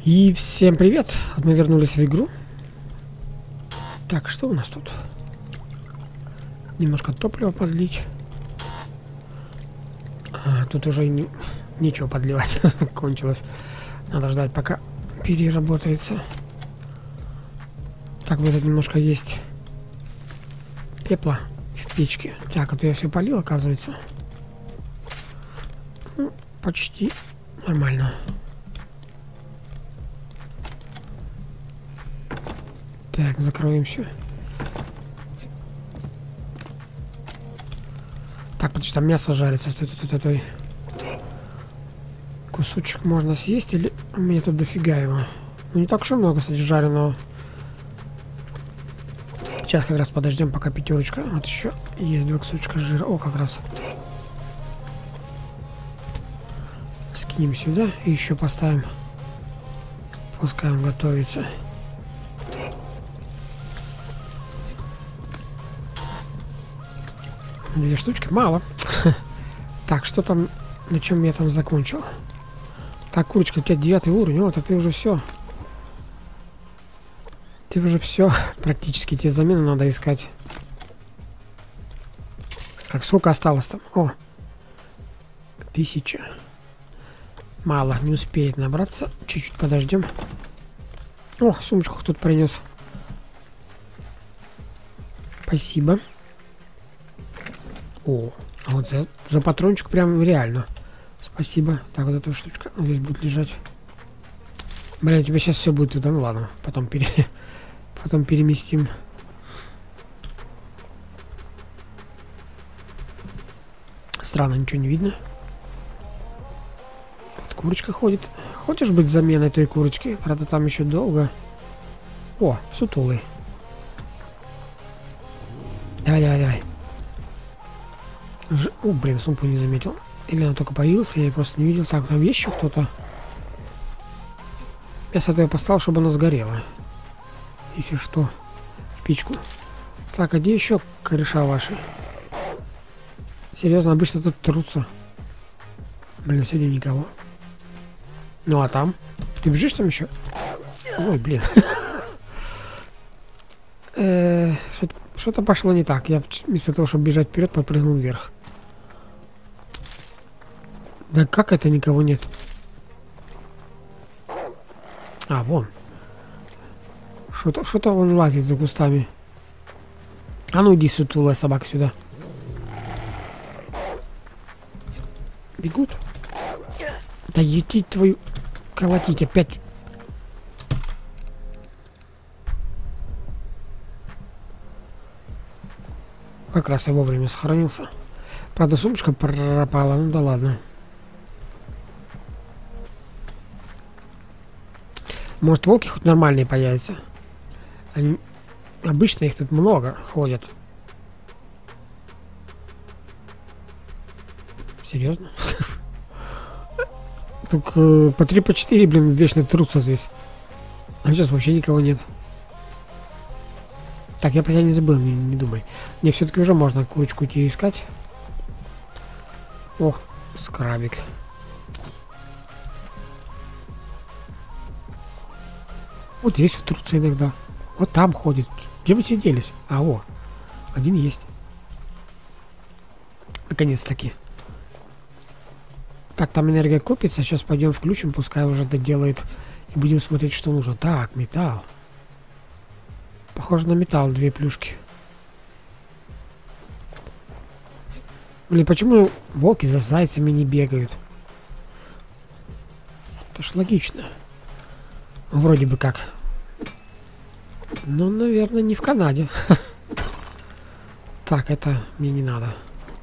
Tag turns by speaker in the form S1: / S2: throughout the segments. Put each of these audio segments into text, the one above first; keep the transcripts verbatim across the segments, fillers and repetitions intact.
S1: И всем привет! Мы вернулись в игру. Так, что у нас тут? Немножко топлива подлить. А, тут уже не, нечего подливать. Кончилось. Надо ждать, пока переработается. Так, вот тут немножко есть пепла в печке. Так, вот я все полил, оказывается. Ну, почти нормально. Так, закроем все. Так, потому что там мясо жарится. Стой, стой, стой, стой. Кусочек можно съесть или... У меня тут дофига его. Ну, не так уж и много, кстати, жареного. Сейчас как раз подождем, пока пятерочка. Вот еще есть два кусочка жира. О, как раз. Скинем сюда и еще поставим. Пускай он готовится. Две штучки, мало. Так, что там, на чем я там закончил? Так, курочка, у тебя девятый уровень, вот, а ты уже все. Ты уже все, практически, тебе замену надо искать. Так, сколько осталось там? О, тысяча. Мало, не успеет набраться. Чуть-чуть подождем. О, сумочку кто-то принес. Спасибо. О, а вот за, за патрончик прям реально. Спасибо. Так, вот эта штучка здесь будет лежать. Бля, у тебя сейчас все будет туда. Ну ладно, потом, пере... потом переместим. Странно, ничего не видно. Вот курочка ходит. Хочешь быть заменой той курочки? Правда, там еще долго. О, сутулый. Давай, давай, давай. Ж... О, блин, сумку не заметил. Или он только появился, я просто не видел. Так, там есть еще кто-то. Я с этого поставил, чтобы она сгорела. Если что, в печку. Так, а где еще кореша ваши? Серьезно, обычно тут трутся. Блин, сегодня никого. Ну, а там? Ты бежишь там еще? Ой, блин. Что-то пошло не так. Я вместо того, чтобы бежать вперед, подпрыгнул вверх. Да как это никого нет? А, вон. Что-то что-то он лазит за кустами. А ну иди, сутулая собака, сюда. Бегут? Да ети твою... Колотить опять. Как раз я вовремя сохранился. Правда, сумочка пропала. Ну да ладно. Может, волки хоть нормальные появятся. Они... Обычно их тут много ходят. Серьезно? Только по три, по четыре, блин, вечно трутся здесь. А сейчас вообще никого нет. Так, я про тебя не забыл, не, не думай. Мне все-таки уже можно курочку идти искать. О, скрабик. Вот здесь вот трутся иногда. Вот там ходит. Где вы сиделись? А, о, один есть. Наконец-таки. Так, там энергия копится. Сейчас пойдем включим, пускай уже доделает. И будем смотреть, что нужно. Так, металл. Похоже на металл, две плюшки. Блин, почему волки за зайцами не бегают? Это ж логично. Вроде бы как. Ну, наверное, не в Канаде. Так, это мне не надо.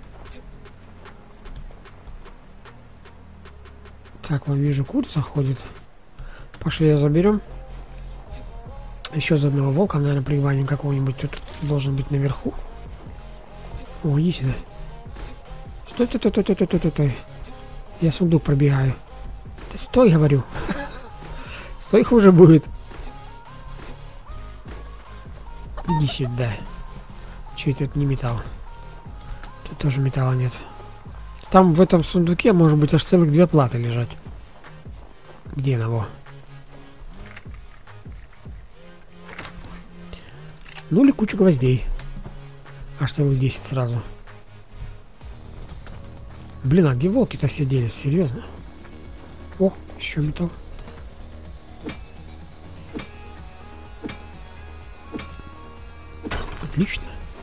S1: Так, вон вижу, курица ходит. Пошли ее заберем. Еще за одного волка, наверное, пригваним какого-нибудь. Тут должен быть наверху. О, иди сюда. Стой, стой, стой, стой, стой, стой, стой. Я сундук пробегаю. Да стой, говорю. Стой, хуже будет. Иди сюда. Че это не металл? Тут тоже металла нет. Там в этом сундуке может быть аж целых две платы лежать. Где она? Во. Ну или кучу гвоздей. Аж целых десять сразу. Блин, а где волки-то все делись? Серьезно? О, еще металл. Отлично.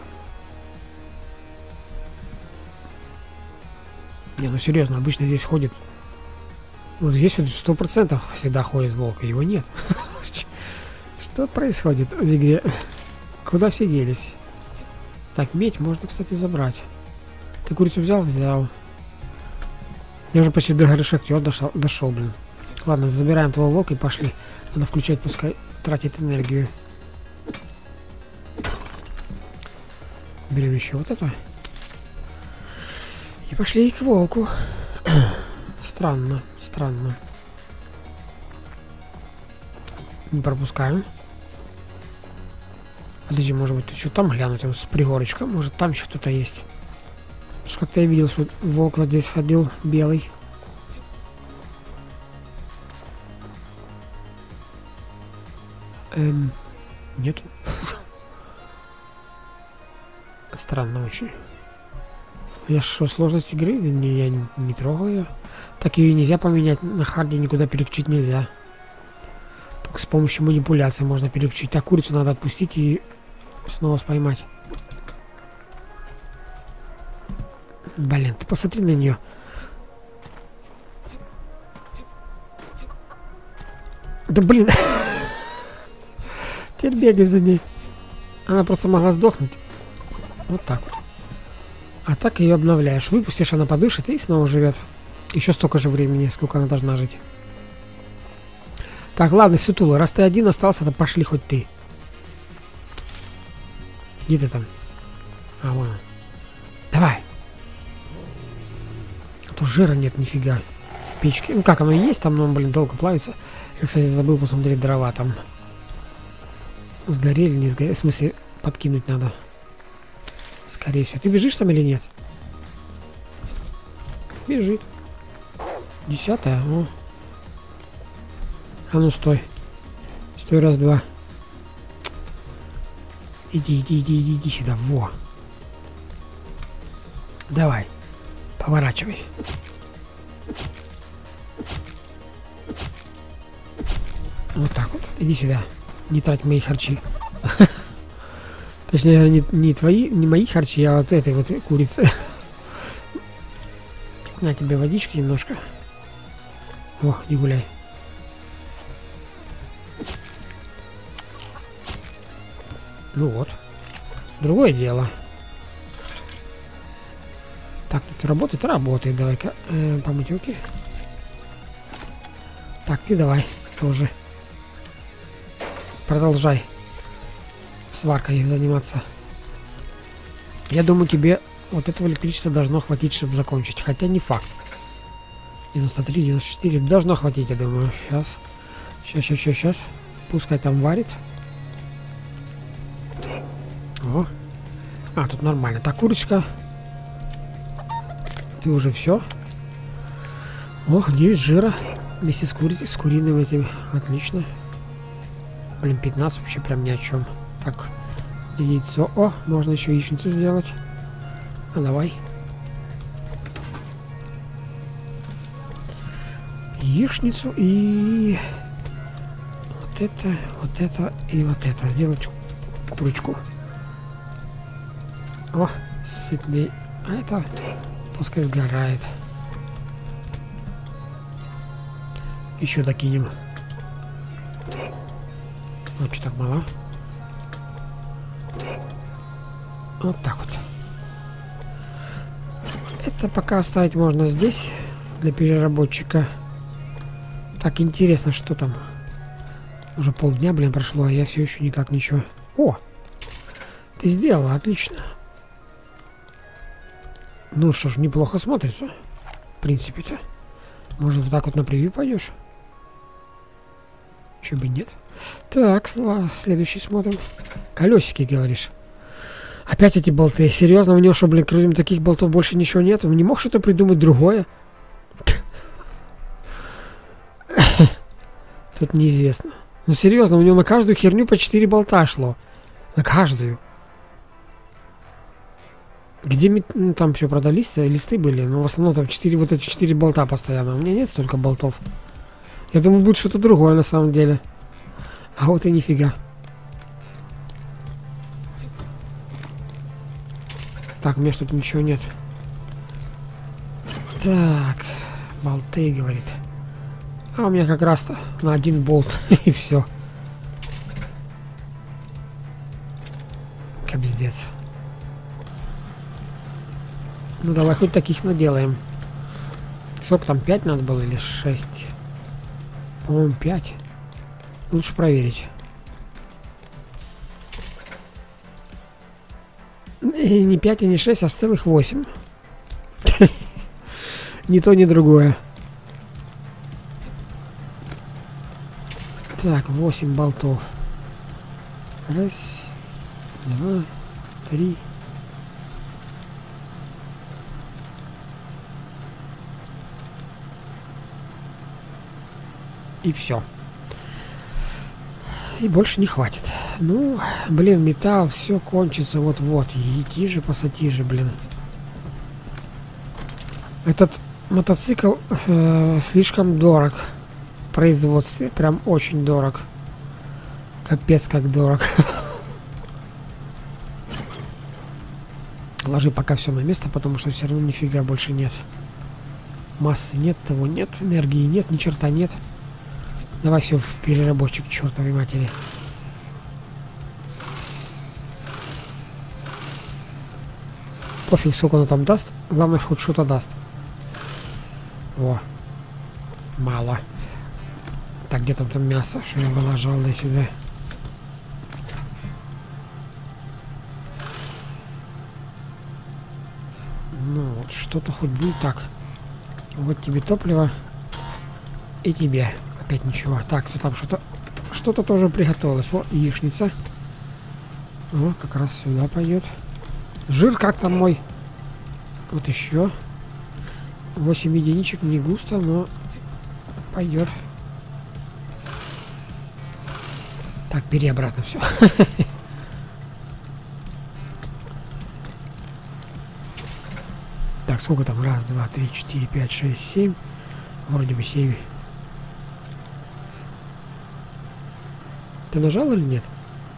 S1: Не, ну серьезно, обычно здесь ходит. Вот здесь вот сто процентов всегда ходит волк, а его нет. Что происходит в игре? Куда все делись? Так, медь можно, кстати, забрать. Ты курицу взял? Взял. Я уже почти до горы Шахтер дошел, дошел, блин. Ладно, забираем твоего волка и пошли. Надо включать, пускай тратит энергию. Берем еще вот это. И пошли к волку. Странно, странно. Не пропускаем. Подожди, может быть, ты что там глянуть, там с пригорочка? Может, там еще кто-то есть? Потому что как-то я видел, что волк вот здесь ходил, белый. Эм, нету. Странно очень. Я что, сложность игры? Не, я не, не трогал ее. Так ее нельзя поменять. На харде никуда переключить нельзя. Только с помощью манипуляции можно переключить. Так, курицу надо отпустить и снова споймать. Блин, ты посмотри на нее. Да блин. Теперь бегай за ней. Она просто могла сдохнуть. Вот так вот. А так ее обновляешь. Выпустишь, она подышит и снова живет. Еще столько же времени, сколько она должна жить. Так, ладно, Сутула, раз ты один остался, то пошли хоть ты. Где ты там? А, вон. Давай. А то жира нет нифига в печке. Ну как, оно есть там, но, блин, долго плавится. Я, кстати, забыл посмотреть дрова там. Сгорели, не сгорели. В смысле, подкинуть надо. Скорее всего. Ты бежишь там или нет? Бежит. Десятая. О. А ну стой. Стой, раз, два. Иди, иди, иди, иди, иди сюда. Во. Давай. Поворачивай. Вот так вот. Иди сюда. Не трать мои харчи. Точнее, не, не твои, не мои харчи, а вот этой вот курицы. На тебе водички немножко. О, не гуляй. Ну вот. Другое дело. Так, тут работает? Работает. Давай-ка э, помыть руки. Так, ты давай тоже. Продолжай сваркой заниматься. Я думаю, тебе вот этого электричества должно хватить, чтобы закончить. Хотя не факт. девяносто три, девяносто четыре. Должно хватить, я думаю. Сейчас. Сейчас, сейчас, сейчас, сейчас. Пускай там варит. О. А, тут нормально. Так, курочка. Ты уже все. Ох, девять жира. Вместе с, кури... с куриным этим. Отлично. Блин, пятнадцать вообще прям ни о чем. Так, яйцо. О, можно еще яичницу сделать. А давай. Яичницу и... Вот это, вот это и вот это. Сделать курочку. О, сытный. А это пускай сгорает. Еще докинем. Вот что так мало. Вот так вот. Это пока оставить можно здесь для переработчика. Так, интересно, что там. Уже полдня, блин, прошло, а я все еще никак ничего. О! Ты сделала, отлично. Ну что ж, неплохо смотрится. В принципе-то. Может, вот так вот на превью пойдешь? Чё бы нет. Так, следующий смотрим. Колесики, говоришь. Опять эти болты. Серьезно, у него что, блин, кроме таких болтов больше ничего нет? Он не мог что-то придумать другое? Тут неизвестно. Ну серьезно, у него на каждую херню по четыре болта шло. На каждую. Где ми... ну, там все продались, листы были, но в основном там четыре, вот эти четыре болта постоянно. У меня нет столько болтов. Я думаю, будет что-то другое на самом деле. А вот и нифига. Так, у меня что-то ничего нет. Так, болты, говорит. А у меня как раз-то на один болт и все. Капздец. Ну давай хоть таких наделаем. Сколько там, пять надо было или шесть? По-моему, пять. Лучше проверить. И не пять и не шесть, а целых восемь. Ни то, ни другое. Так, восемь болтов. Раз, два, три. И все. И больше не хватит. Ну, блин, металл, все кончится вот-вот. Иди же, посади же, блин. Этот мотоцикл э, слишком дорог в производстве. Прям очень дорог. Капец, как дорог. Ложи пока все на место, потому что все равно нифига больше нет. Массы нет, того нет, энергии нет, ни черта нет. Давай все в переработчик, чертовой матери. Пофиг, сколько он там даст. Главное, хоть что-то даст. О, мало. Так, где там там мясо? Что я выложил до сюда? Ну, вот что-то хоть будет так. Вот тебе топливо. И тебе. Опять ничего. Так, все там что-то... Что-то тоже приготовилось. О, яичница. О, как раз сюда пойдет. Жир как там мой? Вот еще. восемь единичек, не густо, но пойдет. Так, бери обратно все. Так, сколько там? Раз, два, три, четыре, пять, шесть, семь. Вроде бы семь. Ты нажал или нет?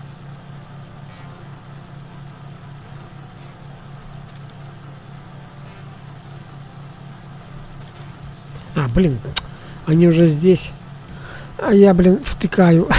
S1: А, блин, они уже здесь. А я, блин, втыкаю.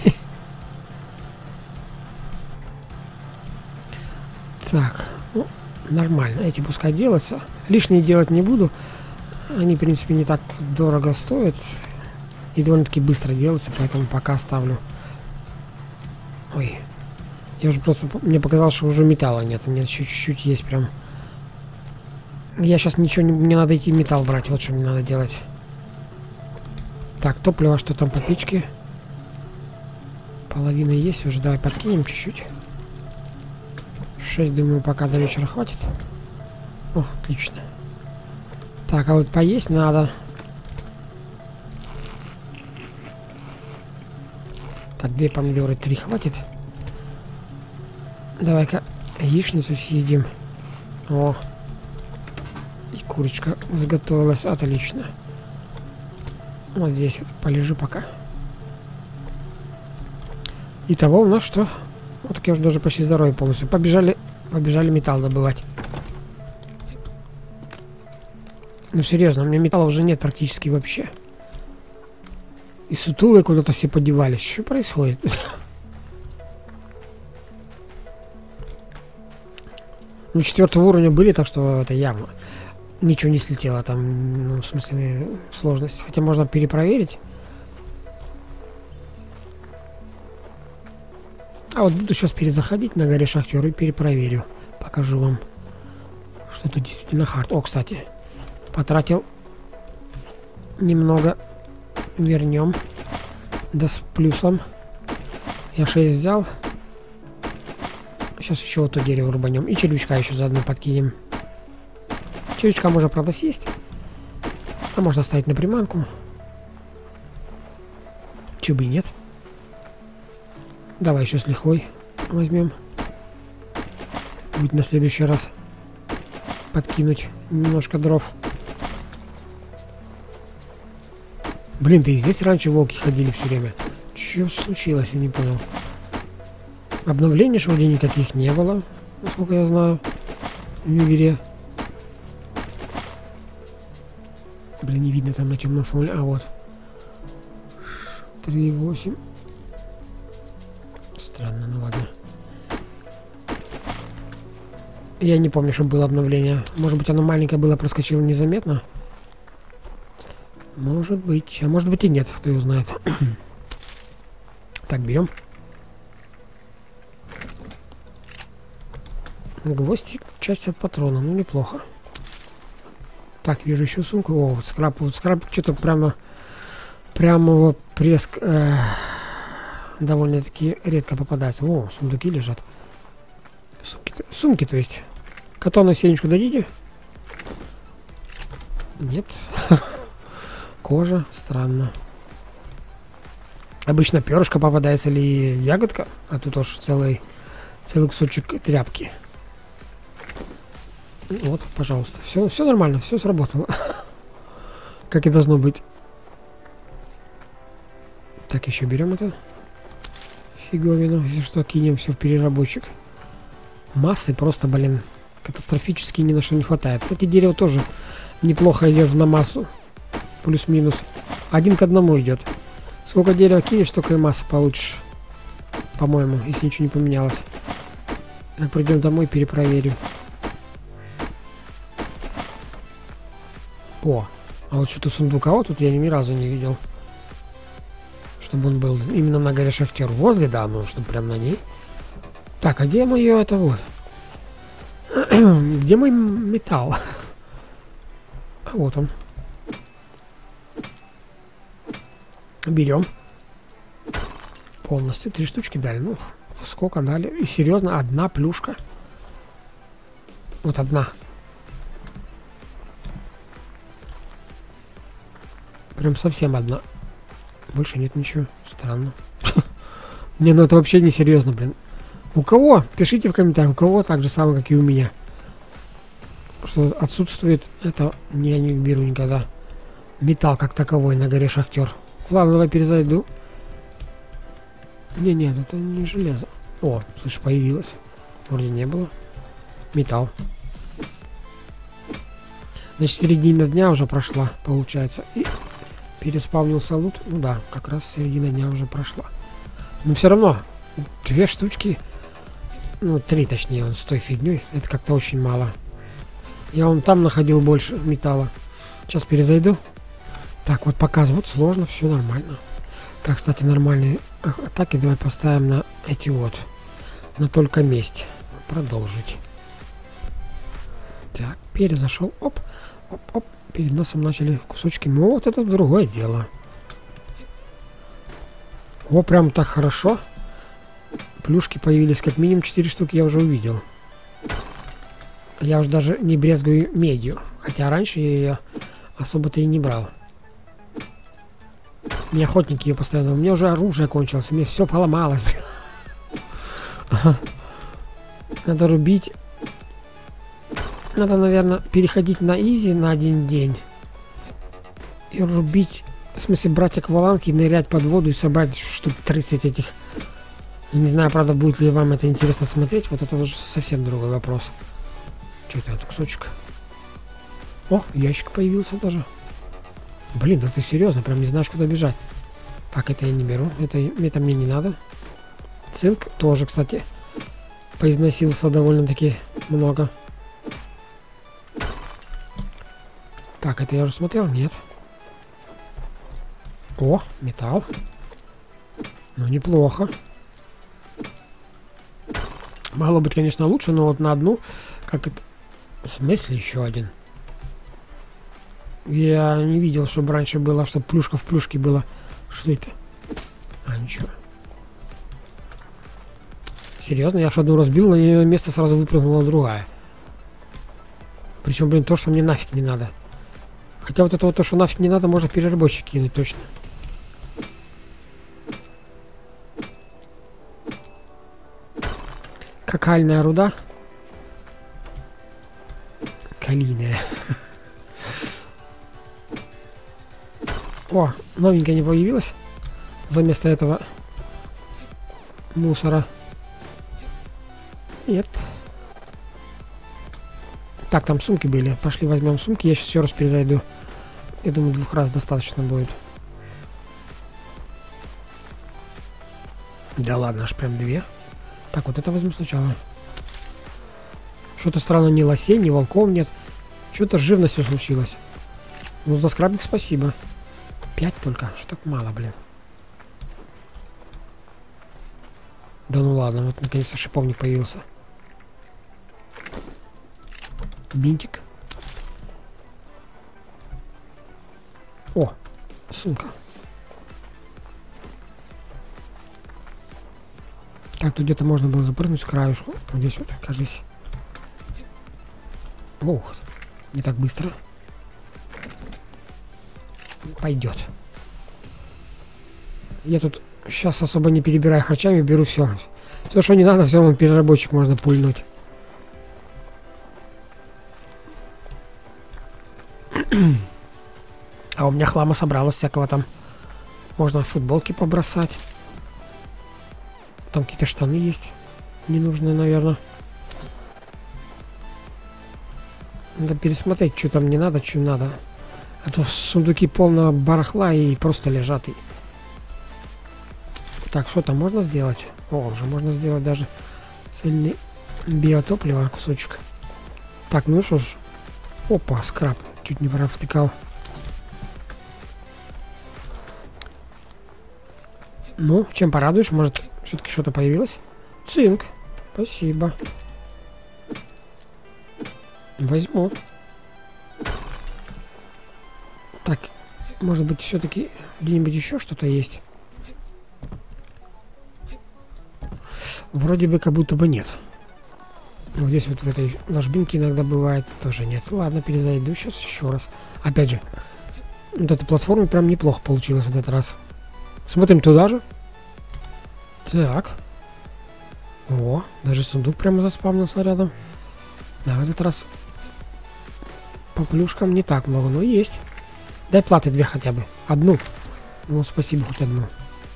S1: Так, ну, нормально. Эти пускай делаются. Лишние делать не буду. Они, в принципе, не так дорого стоят. И довольно-таки быстро делаются, поэтому пока оставлю. Ой. Я уже просто... Мне показалось, что уже металла нет. У меня чуть-чуть есть прям... Я сейчас ничего не... Мне надо идти металл брать. Вот что мне надо делать. Так, топливо, что там по печке? Половина есть уже. Давай подкинем чуть-чуть. шесть, думаю, пока до вечера хватит. О, отлично. Так, а вот поесть надо. Так, две помидоры, три хватит. Давай-ка яичницу съедим. О. И курочка сготовилась. Отлично. Вот здесь вот полежу пока. Итого у нас что? Вот так я уже даже почти здоровый полностью. Побежали, побежали металл добывать. Ну серьезно, у меня металла уже нет практически вообще. И сутулые куда-то все подевались. Что происходит? Ну, четвертого уровня были, так что это явно. Ничего не слетело там, ну, в смысле, сложность. Хотя можно перепроверить. А вот буду сейчас перезаходить на горе шахтера и перепроверю. Покажу вам, что это действительно хард. О, кстати, потратил немного. Вернем. Да с плюсом. Я шесть взял. Сейчас еще вот то дерево рубанем. И червячка еще заодно подкинем. Червячка можно, правда, съесть. А можно оставить на приманку. Чего бы и нет. Давай еще с лихвой. возьмем. Будет на следующий раз подкинуть немножко дров. Блин, да и здесь раньше волки ходили все время. Что случилось, я не понял. Обновлений ж вроде никаких не было, насколько я знаю, в игре. Блин, не видно там на темном фоне. А вот. три восемь. Странно, ну ладно. Я не помню, что было обновление. Может быть, оно маленькое было, проскочило незаметно. Может быть. А может быть и нет, кто его знает. Так, берем. Гвоздик, часть от патрона. Ну, неплохо. Так, вижу еще сумку. О, вот скраб. Вот скраб что-то прямо... Прямо вот преск... Э, довольно-таки редко попадается. О, сундуки лежат. Сумки, сумки, то есть. Коту на сенечку дадите? Нет. Кожа. Странно. Обычно перышко попадается или ягодка, а тут уж целый, целый кусочек тряпки. Вот, пожалуйста. Все, все нормально, все сработало. Как и должно быть. Так, еще берем это. Фиговину. Если что, кинем все в переработчик. Массы просто, блин, катастрофически ни на что не хватает. Кстати, дерево тоже неплохо идет на массу. Плюс-минус. Один к одному идет. Сколько дерева кинешь, столько и массы получишь. По-моему, если ничего не поменялось. Как придем домой, перепроверю. О, а вот что-то сундука тут я ни разу не видел. Чтобы он был именно на горе Шахтер. Возле, да, ну, чтобы прям на ней. Так, а где мое это вот? Где мой металл? А вот он. Берем. Полностью. Три штучки дали. Ну, сколько дали? И серьезно, одна плюшка. Вот одна. Прям совсем одна. Больше нет ничего. Странно. Не, ну это вообще не серьезно, блин. У кого? Пишите в комментариях, у кого так же самое, как и у меня. Что отсутствует, это я не беру никогда. Металл как таковой на горе Шахтер. Ладно, давай перезайду. Не, нет, это не железо. О, слышь, появилось. Вроде не было. Металл. Значит, середина дня уже прошла, получается. И переспавнился лут. Ну да, как раз середина дня уже прошла. Но все равно, две штучки, ну, три точнее, он с той фигней, это как-то очень мало. Я вон там находил больше металла. Сейчас перезайду. Так, вот показывают, сложно, все нормально. Так, кстати, нормальные атаки давай поставим на эти вот. На только месть. Продолжить. Так, перезашел. Оп, оп, оп. Перед носом начали кусочки. Ну, вот это другое дело. О, прям так хорошо. Плюшки появились, как минимум четыре штуки я уже увидел. Я уже даже не брезгую медью. Хотя раньше я ее особо-то и не брал. Мне охотники ее постоянно. У меня уже оружие кончилось. У меня все поломалось. Надо рубить. Надо, наверное, переходить на изи на один день. И рубить. В смысле, брать акваланги, нырять под воду и собрать штук тридцать этих. Я не знаю, правда, будет ли вам это интересно смотреть. Вот это уже совсем другой вопрос. Что это, это кусочек? О, ящик появился даже. Блин, да ты серьезно, прям не знаешь, куда бежать. Так, это я не беру. Это, это мне не надо. Цинк тоже, кстати, поизносился довольно-таки много. Так, это я уже смотрел? Нет. О, металл. Ну, неплохо. Могло быть, конечно, лучше, но вот на одну, как это... В смысле еще один? Я не видел, чтобы раньше было, чтобы плюшка в плюшке было. Что это? А, ничего. Серьезно? Я аж одну разбил, на нее место сразу выпрыгнула другая. Причем, блин, то, что мне нафиг не надо. Хотя вот это вот то, что нафиг не надо, можно переработчик кинуть, точно. Какальная руда. Калийная. О, новенькая не появилась. За место этого мусора. Нет. Так, там сумки были. Пошли возьмем сумки. Я сейчас еще раз перезайду. Я думаю, двух раз достаточно будет. Да ладно, аж прям две. Так, вот это возьму сначала. Что-то странно, ни лосей, ни волков нет. Что-то с живностью случилось. Ну, за скрабик спасибо. Пять только. Что так мало, блин. Да ну ладно, вот наконец-то шиповник появился. Бинтик. О, сумка. Так, тут где-то можно было запрыгнуть с краюшку. Вот здесь вот, кажется. Ох, не так быстро. Пойдет. Я тут сейчас особо не перебираю харчами, беру все. Все, что не надо, все, вон переработчик можно пульнуть. А у меня хлама собралось всякого там. Можно футболки побросать. Там какие-то штаны есть. Ненужные, наверное. Надо пересмотреть, что там не надо, что надо. А то сундуки полного барахла и просто лежат. И... Так, что там можно сделать? О, уже можно сделать даже цельный биотопливо, кусочек. Так, ну что ж. Опа, скраб. Чуть не провтыкал. Ну, чем порадуешь? Может, все-таки что-то появилось? Цинк. Спасибо. Возьму. Так, может быть, все-таки где-нибудь еще что-то есть? Вроде бы как будто бы нет. Вот здесь вот в этой ложбинке иногда бывает тоже нет. Ладно, перезайду сейчас еще раз. Опять же, вот эта платформа прям неплохо получилась в этот раз. Смотрим туда же. Так. О, даже сундук прямо заспавнился рядом. Да, в этот раз по плюшкам не так много, но есть. Дай платы две хотя бы. Одну. Ну, спасибо, хоть одну.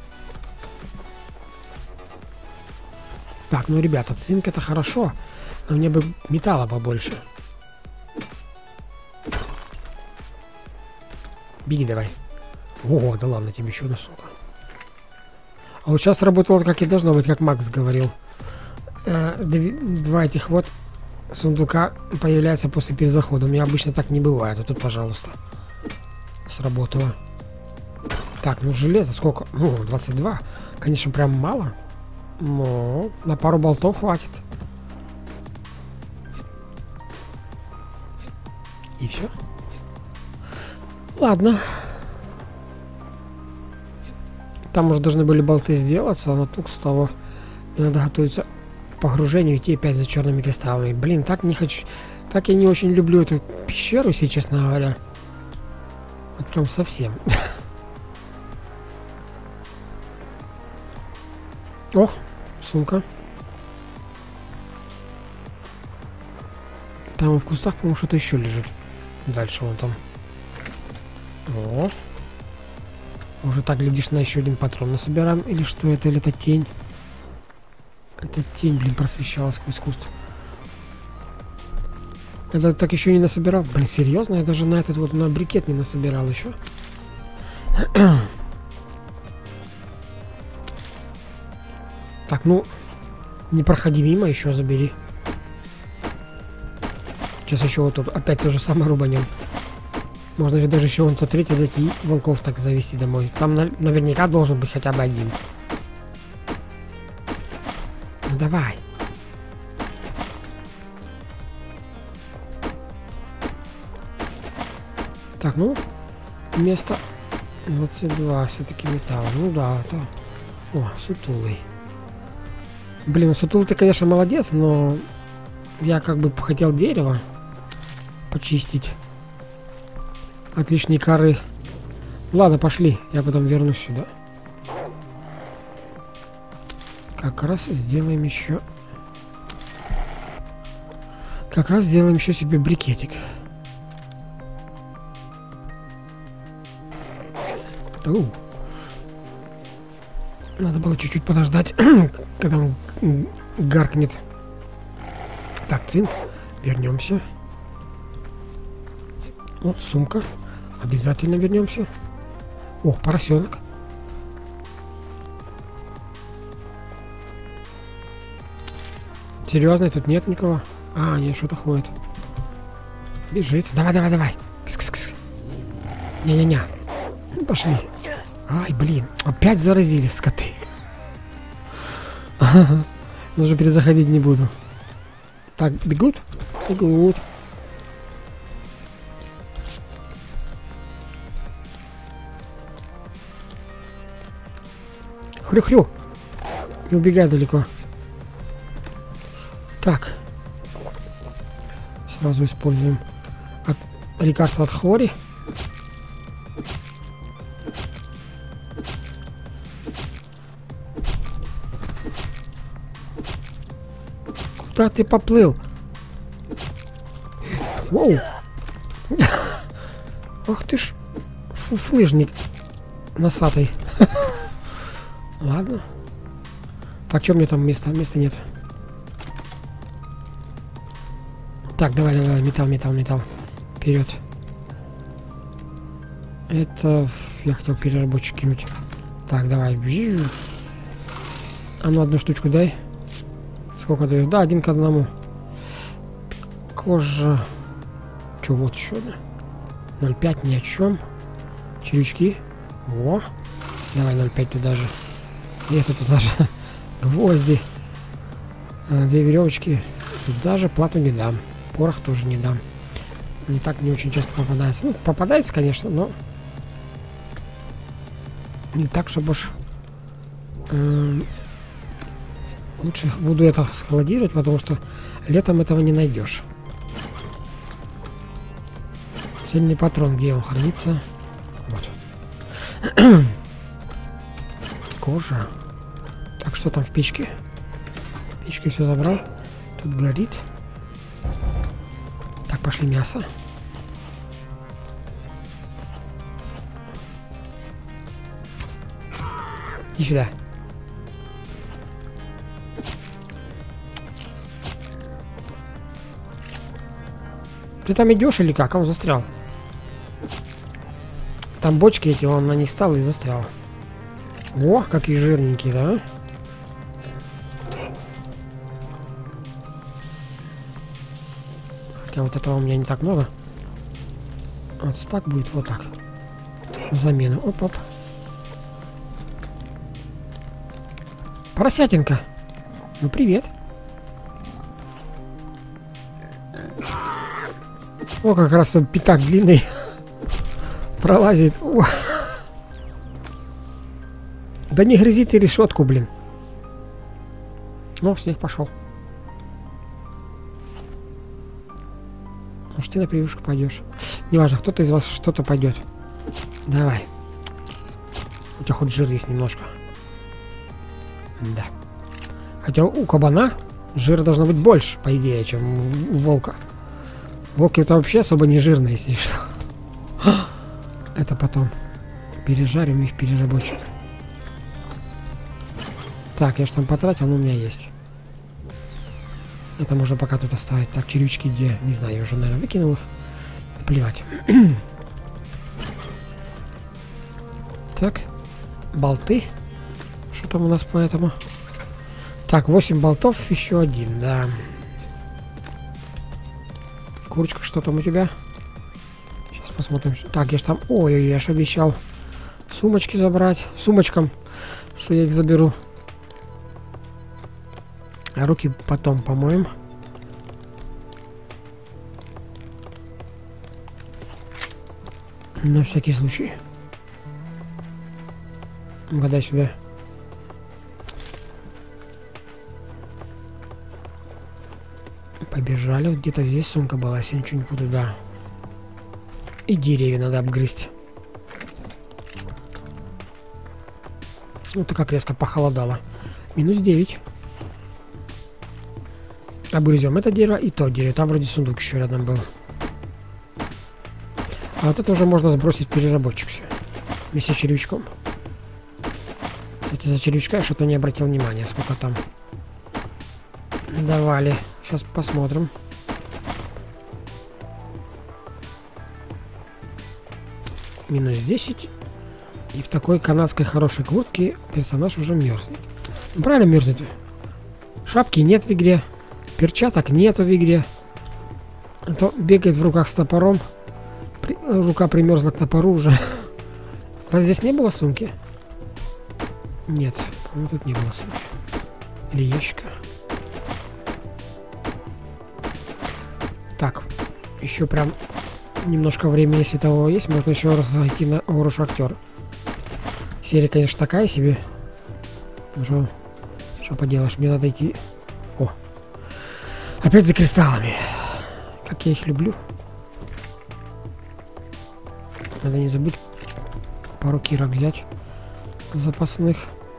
S1: Так, ну, ребята, цинк это хорошо. Но мне бы металла побольше. Беги давай. О, да ладно, тебе еще одна сумка. А вот сейчас работало, как и должно быть, как Макс говорил. Э, два этих вот сундука появляются после перезахода. У меня обычно так не бывает. А тут, пожалуйста, сработало. Так, ну железо сколько? Ну, двадцать два. Конечно, прям мало. Но на пару болтов хватит. И все. Ладно. Там уже должны были болты сделаться, но тут с того мне надо готовиться к погружению, идти опять за черными кристаллами. Блин, так не хочу. Так я не очень люблю эту пещеру, если честно говоря. Вот прям совсем. Ох, сумка. Там в кустах, по-моему, что-то еще лежит. Дальше вон там. О. Уже так, глядишь, на еще один патрон насобираем. Или что это? Или это тень? Это тень, блин, просвещалась сквозь куст. Это так еще не насобирал. Блин, серьезно? Я даже на этот вот, на брикет не насобирал еще. Так, ну, не проходи мимо, еще забери. Сейчас еще вот тут опять то же самое рубанем. Можно же даже еще вон тот третий зайти и волков так завести домой. Там на наверняка должен быть хотя бы один. Ну давай. Так, ну, место двадцать два, все-таки металл. Ну да, это... О, сутулый. Блин, сутулый-то, конечно, молодец, но я как бы хотел дерево почистить. Отличные коры. Ладно, пошли. Я потом вернусь сюда. Как раз сделаем еще Как раз сделаем еще себе брикетик. Оу. Надо было чуть-чуть подождать, когда он гаркнет. Так, цинк. Вернемся. О, сумка. Обязательно вернемся. О, поросенок. Серьезно, тут нет никого? А, нет, что-то ходит. Бежит. Давай, давай, давай. Кс-кс-кс. Не-не-не. Пошли. Ай, блин. Опять заразились скоты. Ну, уже перезаходить не буду. Так, бегут? Бегут. Хрю-хрю. Не убегай далеко. Так. Сразу используем от... лекарство от хвори. Куда ты поплыл? Воу. Ох ты ж. Фуфлыжник. Носатый. Ладно. Так, что мне там места? Места нет. Так, давай, давай, металл, металл, металл. Вперед. Это я хотел переработчик кинуть. Так, давай. А ну одну штучку дай. Сколько даешь? Да, один к одному. Кожа. Че, вот еще одна. ноль пять ни о чем. Червячки. О. Давай ноль пять туда же. И это туда же. Гвозди. А, две веревочки. Туда же плату не дам. Порох тоже не дам. Не так не очень часто попадается. Ну, попадается, конечно, но не так, чтобы уж э, лучше буду это складировать, потому что летом этого не найдешь. Цельный патрон, где он хранится? Вот. Кожа. Так, что там в печке? В печке все забрал. Тут горит. Так, пошли мясо. Иди сюда. Ты там идешь или как? А он застрял. Там бочки эти, он на них стал и застрял. О, какие жирненькие, да? Хотя вот этого у меня не так много. Вот так будет, вот так. Замена. Оп-оп. Поросятинка. Ну, привет. О, как раз тут пятак длинный пролазит. О. Да не грызи ты решетку, блин. Ну, снег пошел. Может, ты на прививку пойдешь. Неважно, кто-то из вас что-то пойдет. Давай. У тебя хоть жир есть немножко. Да. Хотя у кабана жира должно быть больше, по идее, чем у волка. Волк это вообще особо не жирно, если что. Это потом пережарим их в переработчик. Так, я же там потратил, но у меня есть. Это можно пока тут оставить. Так, червячки где? Не знаю, я уже, наверное, выкинул их. Плевать. Так, болты. Что там у нас по этому? Так, восемь болтов, еще один, да. Курочка, что там у тебя? Сейчас посмотрим. Так, я ж там... Ой, я ж обещал сумочки забрать. Сумочкам, что я их заберу. А руки потом помоем. На всякий случай. Ну-ка, дай сюда. Побежали. Где-то здесь сумка была, если ничего не буду, да. И деревья надо обгрызть. Вот как резко похолодало. Минус девять. Обгрызем это дерево и то дерево. Там вроде сундук еще рядом был. А вот это уже можно сбросить в переработчик все. Вместе с червячком. Кстати, за червячка я что-то не обратил внимания, сколько там давали. Сейчас посмотрим. Минус десять. И в такой канадской хорошей куртке персонаж уже мерзнет. Ну, правильно мерзнет. Шапки нет в игре. Перчаток нету в игре. А то бегает в руках с топором. При... Рука примерзла к топору уже. Раз здесь не было сумки? Нет, по-моему, тут не было сумки. Или ящика. Так, еще прям немножко времени, если того есть, можно еще раз зайти на гору Шахтер. Серия, конечно, такая себе. Что, что поделаешь, мне надо идти. О, опять за кристаллами. Как я их люблю. Надо не забыть пару кирок взять запасных.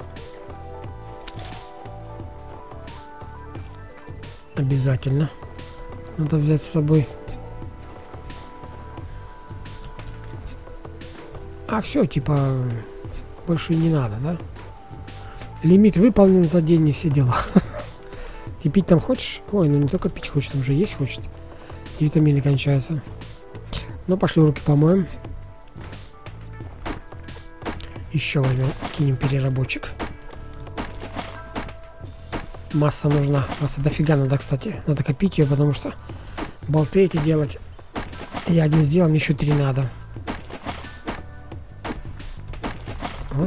S1: Обязательно надо взять с собой. А все, типа, больше не надо, да? Лимит выполнен за день и все дела. Ты пить там хочешь? Ой, ну не только пить хочешь, там же есть хочет. И витамины кончаются. Ну, пошли руки помоем. Еще возьмем, кинем переработчик. Масса нужна. Масса дофига надо, кстати. Надо копить ее, потому что болты эти делать. Я один сделал, мне еще три надо. О.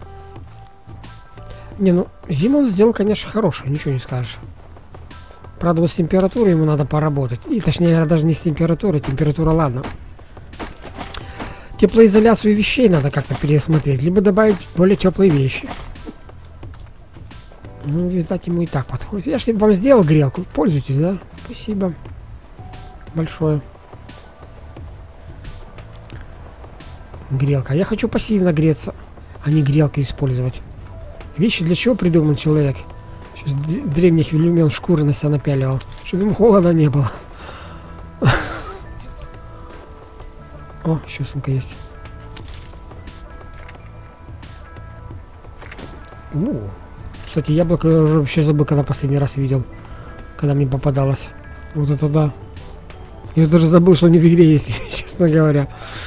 S1: Не, ну, зиму он сделал, конечно, хорошую, ничего не скажешь. Правда, вот с температурой ему надо поработать. И, точнее, даже не с температурой, температура, ладно. Теплоизоляцию вещей надо как-то пересмотреть, либо добавить более теплые вещи. Ну, видать, ему и так подходит. Я же вам сделал грелку. Пользуйтесь, да? Спасибо большое. Грелка. Я хочу пассивно греться, а не грелкой использовать. Вещи для чего придумал человек? Сейчас древних времен шкуры на себя напяливал, чтобы ему холода не было. О, еще сумка есть. У, кстати, яблоко я уже вообще забыл, когда последний раз видел. Когда мне попадалось. Вот это да. Я даже забыл, что они в игре есть, честно говоря.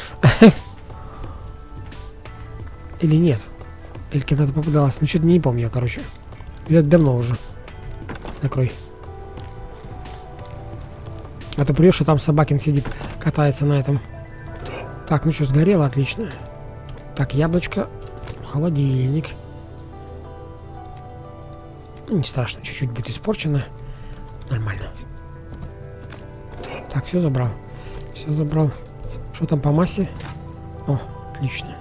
S1: Или нет? Или когда-то попадалось. Ну, что-то не помню я, короче. Видать, давно уже. Закрой. А ты придешь, и там собакин сидит, катается на этом. Так, ну что, сгорело, отлично. Так, яблочко. Холодильник. Ну, не страшно, чуть-чуть будет испорчено. Нормально. Так, все забрал. Все забрал. Что там по массе? О, отлично.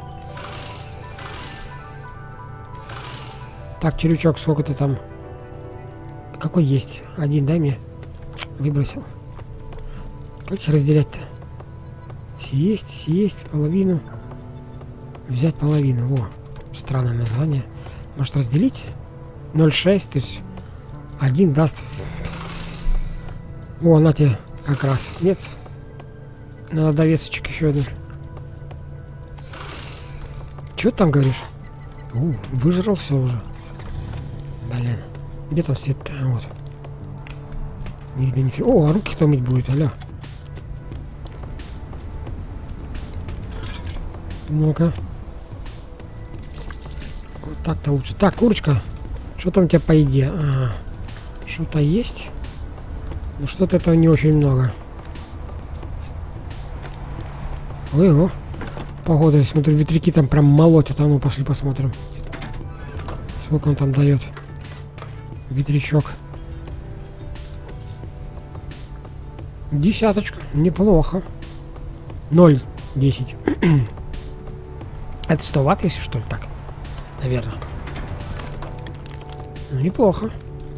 S1: Так, червячок, сколько ты там? Какой есть? Один, дай мне. Выбросил. Как их разделять-то? Съесть, съесть половину. Взять половину. Во, странное название. Может разделить? ноль шесть, то есть один даст. О, на тебе как раз. Нет. Надо довесочек еще один. Че ты там говоришь? У, выжрал все уже. Блин. Где там свет-то? Вот. Не видно нифига. О, а руки кто мыть будет, алло. Ну-ка. Вот так-то лучше. Так, курочка. Что там у тебя по еде? Ага. Что-то есть? Ну, что-то этого не очень много. Ой, о. Погода, я смотрю, ветряки там прям молотят. А ну, пошли посмотрим. Сколько он там дает? Ветрячок. Десяточка. Неплохо. ноль десять. Это сто ватт, если что ли, так? Наверное. Ну, неплохо.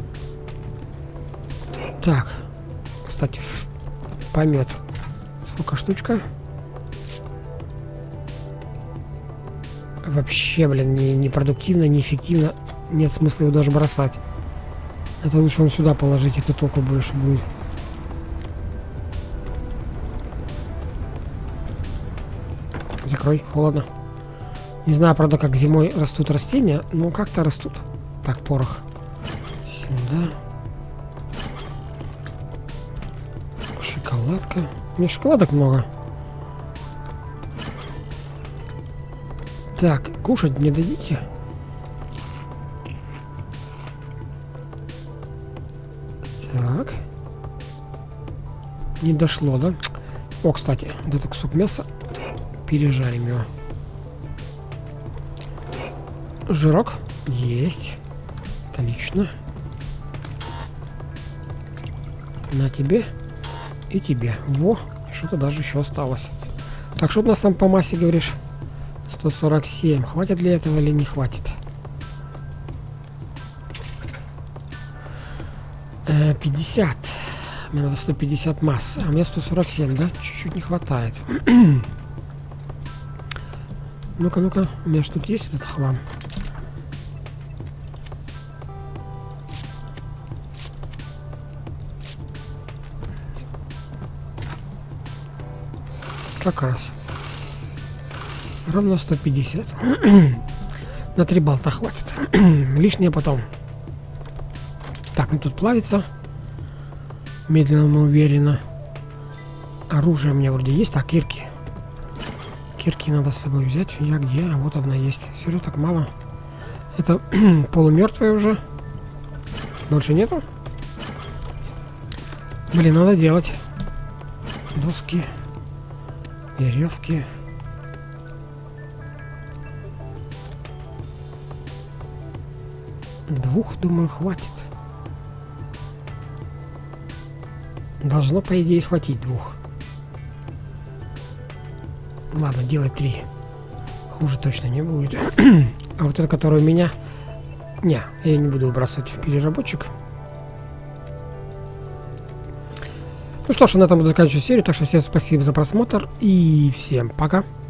S1: Так. Кстати, помет. Сколько штучка? Вообще, блин, не, не продуктивно, неэффективно. Нет смысла его даже бросать. Это лучше он сюда положить, это толку больше будет. Закрой, холодно. Не знаю, правда, как зимой растут растения, но как-то растут. Так, порох. Сюда. Шоколадка. У меня шоколадок много. Так, кушать мне дадите? Так. Не дошло, да? О, кстати, вот этот кусок мяса. Пережарим его. Жирок. Есть. Отлично. На тебе. И тебе. Во. Что-то даже еще осталось. Так, что у нас там по массе, говоришь? сто сорок семь. Хватит ли этого или не хватит? Э, пятьдесят. Мне надо сто пятьдесят масс. А мне сто сорок семь, да? Чуть-чуть не хватает. Ну-ка, ну-ка. У меня что-то есть этот хлам? Как раз. Ровно сто пятьдесят. На три болта хватит. Лишнее потом. Так, ну тут плавится. Медленно, но уверенно. Оружие у меня вроде есть. Так, кирки. Кирки надо с собой взять. Я где? А вот одна есть. Все, так мало. Это полумертвая уже. Больше нету? Блин, надо делать. Доски. Веревки. Двух, думаю, хватит. Должно, по идее, хватить двух. Ладно, делай три. Хуже точно не будет. А вот это, который у меня... Не, я не буду бросать в переработчик. Ну что ж, на этом буду заканчивать серию. Так что всем спасибо за просмотр. И всем пока.